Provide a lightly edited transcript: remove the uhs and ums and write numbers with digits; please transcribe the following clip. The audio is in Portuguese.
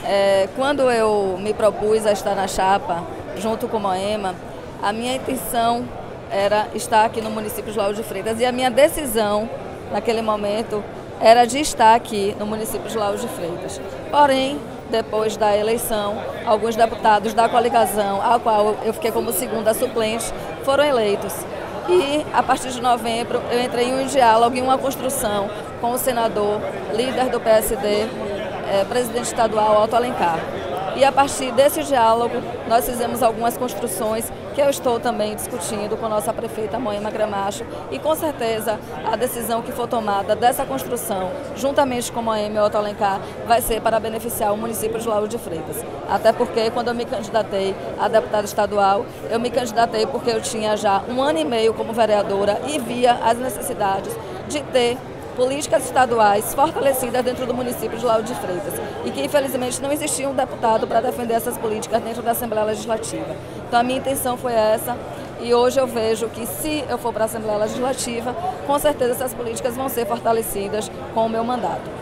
Quando eu me propus a estar na chapa, junto com Moema, a minha intenção era estar aqui no município de Lauro de Freitas e a minha decisão, naquele momento, era de estar aqui no município de Lauro de Freitas. Porém, depois da eleição, alguns deputados da coligação, a qual eu fiquei como segunda suplente, foram eleitos. E, a partir de novembro, eu entrei em um diálogo, em uma construção com o senador, líder do PSD, presidente estadual, Otto Alencar. E a partir desse diálogo, nós fizemos algumas construções que eu estou também discutindo com a nossa prefeita Moema Gramacho e com certeza a decisão que for tomada dessa construção, juntamente com Moema e Otto Alencar, vai ser para beneficiar o município de Lauro de Freitas. Até porque quando eu me candidatei a deputada estadual, eu me candidatei porque eu tinha já 1 ano e meio como vereadora e via as necessidades de ter políticas estaduais fortalecidas dentro do município de Lauro de Freitas e que infelizmente não existia um deputado para defender essas políticas dentro da Assembleia Legislativa. Então a minha intenção foi essa e hoje eu vejo que se eu for para a Assembleia Legislativa, com certeza essas políticas vão ser fortalecidas com o meu mandato.